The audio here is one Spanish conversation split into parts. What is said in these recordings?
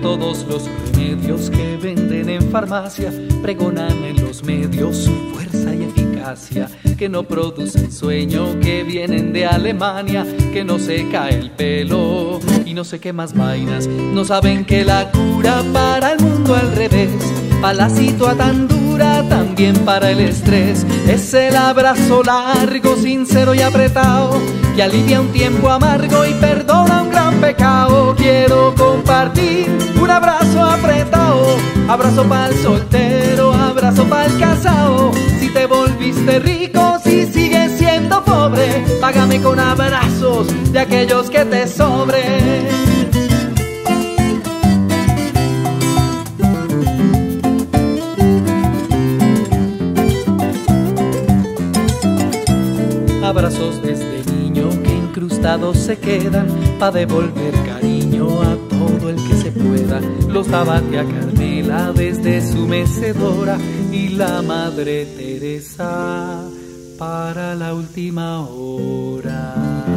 todos los remedios que venden en farmacia pregonan en los medios su fuerza y eficacia, que no producen sueño, que vienen de Alemania, que no se cae el pelo y no sé qué más vainas. No saben que la cura para el mundo al revés, para la situación tan dura, también para el estrés, es el abrazo largo, sincero y apretado, que alivia un tiempo amargo y perdona un gran pecado. Quiero compartir un abrazo apretado, abrazo para el soltero, abrazo para el casado. Si te volviste rico, si sigues siendo pobre, págame con abrazos de aquellos que te sobren. Abrazos desde niño que incrustados se quedan, pa' devolver cariño a todo el que se pueda. Los daba tía Carmela desde su mecedora y la Madre Teresa para la última hora.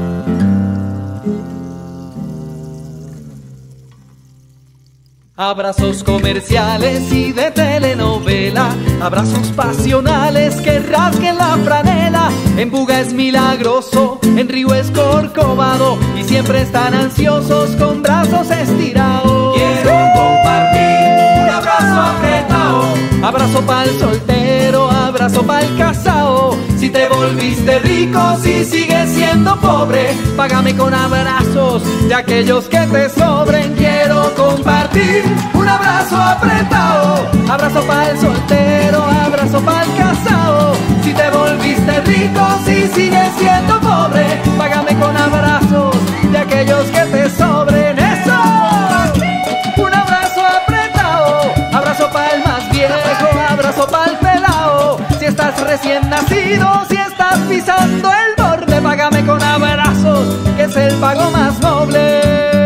Abrazos comerciales y de telenovela, abrazos pasionales que rasguen la franela. En Buga es milagroso, en Río es corcovado y siempre están ansiosos con brazos estirados. Quiero compartir un abrazo apretado, abrazo pa'l soltero, abrazo pa'l casao. Si te volviste rico, si sigues siendo pobre, págame con abrazos de aquellos que te sobren. Quiero compartir un abrazo apretado, abrazo pa'l soltero, abrazo pa'l casao. Si te volviste rico, si sigues siendo pobre, págame con abrazos de aquellos que te sobren. ¡Eso! Un abrazo apretado, abrazo pa'l más viejo, abrazo pa'l pelao. Si estás recién nacido, si estás pisando el borde, págame con abrazos, que es el pago más noble.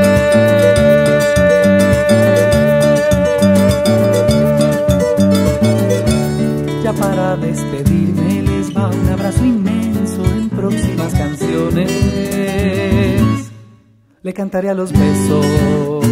Ya para despedirme les va un abrazo inmenso. En próximas canciones le cantaré a los besos.